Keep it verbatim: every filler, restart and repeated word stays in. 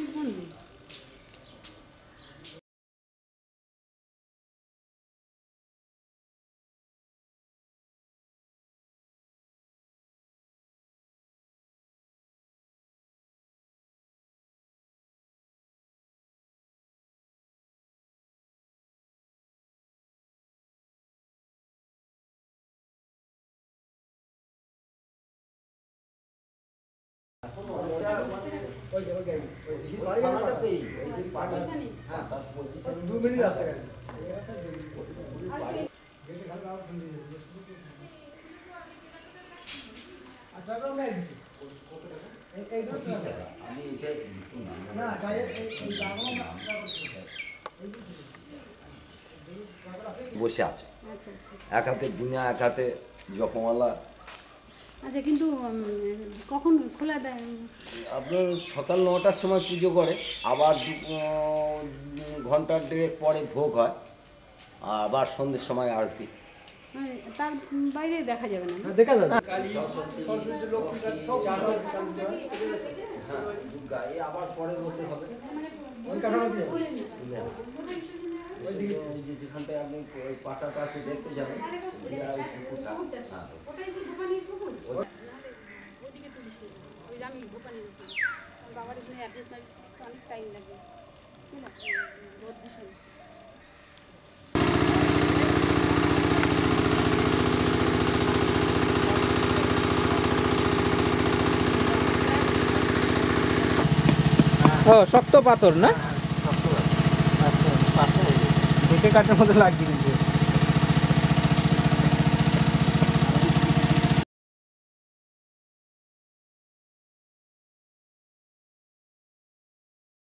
শিবমন্দির। দু মিনিট রাস্তা গেল বসে আছে, এক হাতে বুনা এক হাতে জপমালা। আচ্ছা, কিন্তু কখন খোলা দেয়? আপনার সকাল নটার সময় পুজো করে, আবার দু ঘন্টার দেড়েক পরে ভোগ হয়, আবার সন্ধ্যের সময় আরতি। তার বাইরে দেখা যাবে না? দেখা যাবে। হ্যাঁ, দুর্গা এই আবার পরের বছর হবে। ওই কাঠামোতে ওই দিকে যেখানটায় আপনি পাটাটা আছে দেখতে যাবেন, ওইদিকে তুলিস, ওই আমি ভোপানির বাবার এখানে অ্যাড্রেস মারিস, অনেক টাইম লাগবে, ঠিক আছে? রোদ ভীষণ। ও শক্ত পাথর না? আচ্ছা, দেখে কাঠের মতো লাগছে কিন্তু।